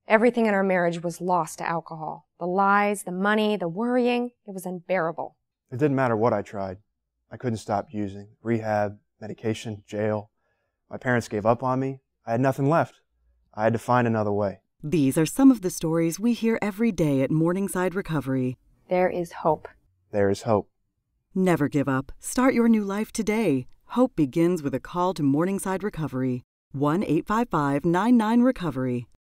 Everything in our marriage was lost to alcohol. The lies, the money, the worrying, it was unbearable. It didn't matter what I tried. I couldn't stop using. Rehab, medication, jail. My parents gave up on me. I had nothing left. I had to find another way. These are some of the stories we hear every day at Morningside Recovery. There is hope. There is hope. Never give up. Start your new life today. Hope begins with a call to Morningside Recovery. 1-855-99-RECOVERY.